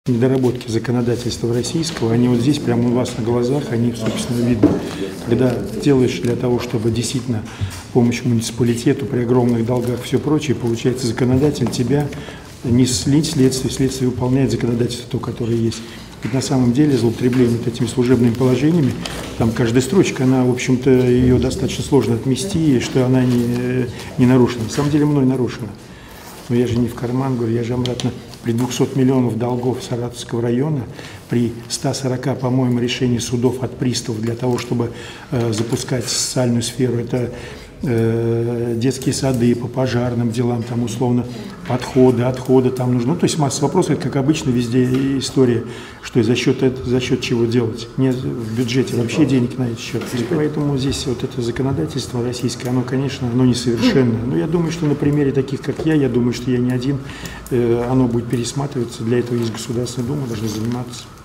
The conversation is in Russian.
Недоработки законодательства российского, они вот здесь, прямо у вас на глазах, они, собственно, видны. Когда делаешь для того, чтобы действительно помочь муниципалитету при огромных долгах, все прочее, получается, законодатель тебя не слить следствие выполняет законодательство, то, которое есть. Ведь на самом деле злоупотребление вот этими служебными положениями, там каждая строчка, она, в общем-то, ее достаточно сложно отмести, что она не нарушена. На самом деле мной нарушена. Но я же не в карман говорю, я же обратно при 200 миллионов долгов Саратовского района, при 140, по-моему, решений судов от приставов для того, чтобы запускать социальную сферу, это детские сады по пожарным делам, там условно подходы, отходы там нужно. Ну, то есть масса вопросов, это как обычно везде история, что за счет чего делать. Нет в бюджете вообще денег на этот счет. Поэтому здесь вот это законодательство российское, оно, конечно, оно несовершенное. Но я думаю, что на примере таких, как я думаю, что я не один, оно будет пересматриваться. Для этого из Государственной Думы должны заниматься.